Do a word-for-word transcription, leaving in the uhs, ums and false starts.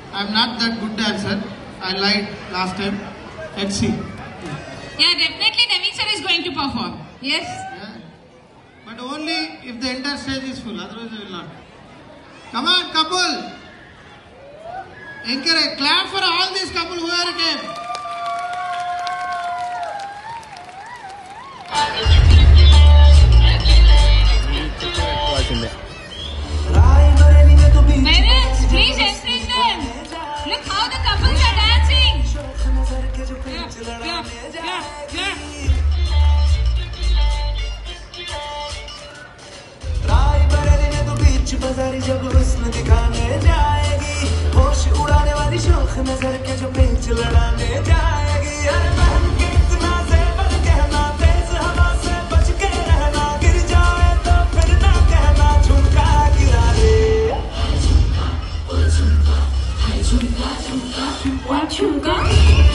I'm not that good dancer. I lied last time. Let's see. Yeah, definitely Naveen sir is going to perform. Yes. Yeah. But only if the entire stage is full. Otherwise, I will not. Come on, couple. Encourage. Clap for all these couple who are came. Parents, please encourage them. Look how the couples are dancing. Yeah, yeah, yeah, yeah. Rae Bareli में तो बीच बाजारी जब हुस्न दिखाने जाएगी, होश उड़ाने वाली शोख नजर के जो पेच लड़ाने जाएगी। अरे बहन के इतना ज़ेवर कहना, तेज हवा से बच के रहना, गिर जाए तो फिर ना कहना झुमका गिरा दे। झुमका, झुमका, झुमका, झुमका, झुमका।